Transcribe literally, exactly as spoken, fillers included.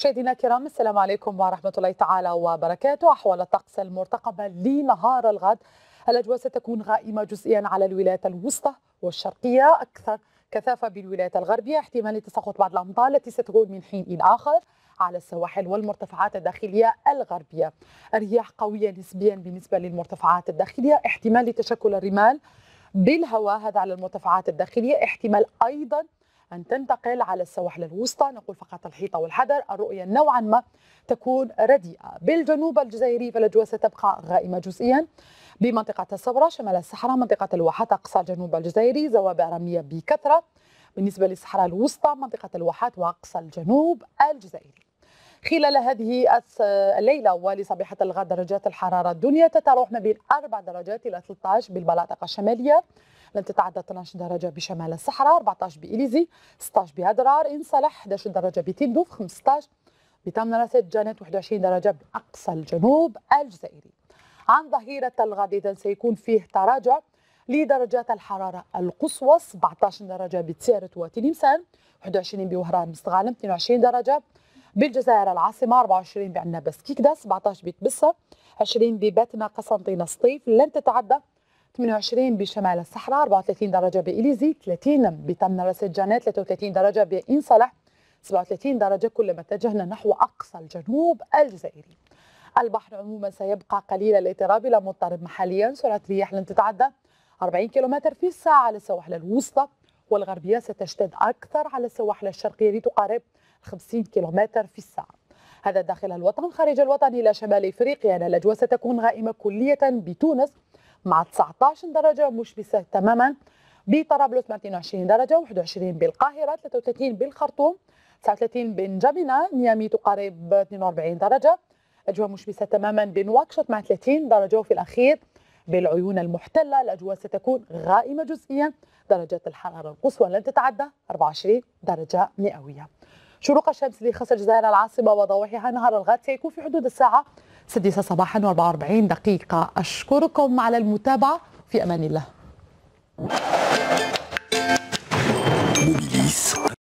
مشاهدينا الكرام، السلام عليكم ورحمة الله تعالى وبركاته. أحوال الطقس المرتقبة لنهار الغد: الأجواء ستكون غائمة جزئيا على الولايات الوسطى والشرقية، أكثر كثافة بالولايات الغربية، احتمال تساقط بعض الأمطار التي ستكون من حين إلى آخر على السواحل والمرتفعات الداخلية الغربية. الرياح قوية نسبيا بالنسبة للمرتفعات الداخلية، احتمال لتشكل الرمال بالهواء، هذا على المرتفعات الداخلية. احتمال أيضا أن تنتقل على السواحل الوسطى، نقول فقط الحيطة والحذر. الرؤية نوعا ما تكون رديئة. بالجنوب الجزائري فالأجواء ستبقى غائمة جزئيا بمنطقة الصبرة شمال الصحراء، منطقة الواحات أقصى الجنوب الجزائري، زوابع رملية بكثرة. بالنسبة للصحراء الوسطى منطقة الواحات وأقصى الجنوب الجزائري. خلال هذه الليلة ولصبيحة الغد درجات الحرارة الدنيا تتراوح ما بين أربع درجات إلى ثلاثة عشر بالمناطق الشمالية، لن تتعدى اثنتي عشرة درجة بشمال الصحراء، أربعة عشر بإليزي، ستة عشر بهدرار، إن صالح، أحد عشر درجة بتندوف، خمسة عشر بتمنرست جانت، واحد وعشرين درجة بأقصى الجنوب الجزائري. عن ظهيرة الغد إذن سيكون فيه تراجع لدرجات الحرارة القصوى، سبعة عشر درجة بتسارت وتلمسان، واحد وعشرين بوهران مستغانم، اثنين وعشرين درجة بالجزائر العاصمة، أربعة وعشرين بعنابة كيكدا، سبعة عشر بتبسة، عشرين بباتنا قسنطينة سطيف، لن تتعدى ثمانية وعشرين بشمال الصحراء، أربعة وثلاثين درجة بإليزي، ثلاثين بتمنرست جانات، ثلاثة وثلاثين درجة بإن صالح، سبعة وثلاثين درجة كلما اتجهنا نحو أقصى الجنوب الجزائري. البحر عموما سيبقى قليل الاضطراب إلى مضطرب محليا، سرعة رياح لن تتعدى أربعين كيلومتر في الساعة على السواحل الوسطى والغربية، ستشتد أكثر على السواحل الشرقية لتقارب خمسين كيلومتر في الساعة. هذا داخل الوطن. خارج الوطن إلى شمال إفريقيا الأجواء ستكون غائمة كلية بتونس مع تسعة عشر درجة مشمسة تماما، بطرابلس مع اثنين وعشرين درجة، واحد وعشرين بالقاهرة، ثلاثة وثلاثين بالخرطوم، تسعة وثلاثين بنجمينة، نيامي تقارب اثنين وأربعين درجة، أجواء مشمسة تماما بنواكشوط مع ثلاثين درجة، وفي الأخير بالعيون المحتلة الأجواء ستكون غائمة جزئيا، درجات الحرارة القصوى لن تتعدى أربعة وعشرين درجة مئوية. شروق الشمس لخصر الجزائر العاصمة وضواحيها نهار الغد سيكون في حدود الساعة السادسة صباحا وأربعة وأربعين دقيقة. أشكركم على المتابعة، في أمان الله.